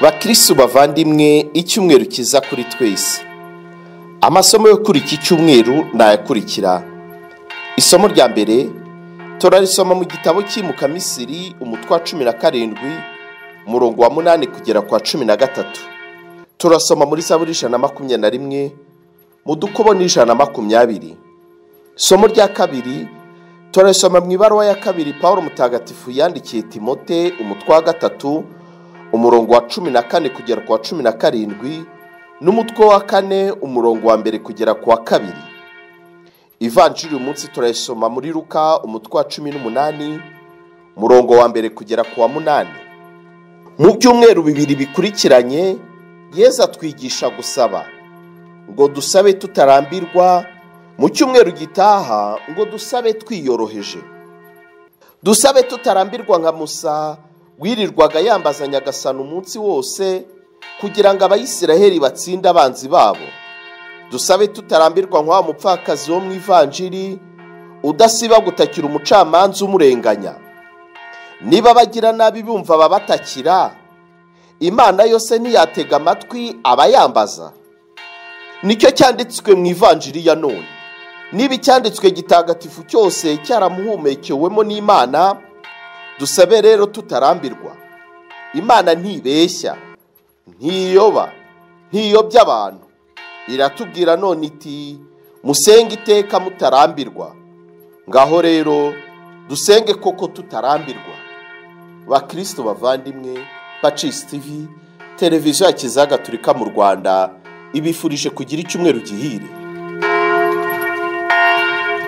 BAKRISTU bavandimwe, icyumweru kiza kuri twese. Amasomo yo kuri iki cyumweru nayakurikira. Isomo rya mbere turarisoma mu gitabo cy'imuka Misiri umutwe wa 17 umurongo wa 8 kugera kwa 13. Turasoma muri Zaburi 121 mu dukobo ni 120. Isomo rya kabiri turasoma mu ibaruwa ya kabiri Paulo Matagatifu yandikiye Timote umutwe wa 3 umurongo wa 14 kugera kwa 17 n'umutwe wa 4 umurongo wa 1 kugera kwa 2. Ivanjiri umunsi turayisoma muri Luka umutwe wa 18 umurongo wa 1 kugera kwa 8. Mu byumweru bibiri bikurikiranye Yesu atwigisha gusaba ngo dusabe tutarambirwa, mu cyumweru gitaha ngo dusabe twiyoroheje. Dusabe tutarambirwa nka Musa wirirwaga yambaza Nyagasani umunsi wose kugira ngo Abayisiraheli batsinde abanzi babo. Dusabe tutarambirwa nka wa mupfakazi wo mu Ivanjiri udasiba gutakira umucamanza umurenganya. Niba bagira nabi bumva babatakira, Imana yose ntiyatega amatwi abayambaza. Nicyo cyanditswe mu Ivanjiri ya none. Niba icyanditswe gitagatifu cyose cyaramuhumekewemo n'Imana, dusabe rero tutarambirwa. Imana ntibeshya, ntiyobya abantu. Iratubwira none iti musenge iteka mutarambirwa. Ngaho rero dusenge koko tutarambirwa. BAKRISTU bavandimwe, PACIS TV, televiziyo ya Kiliziya Gatolika mu Rwanda ibifurije kugira icyumweru gihire.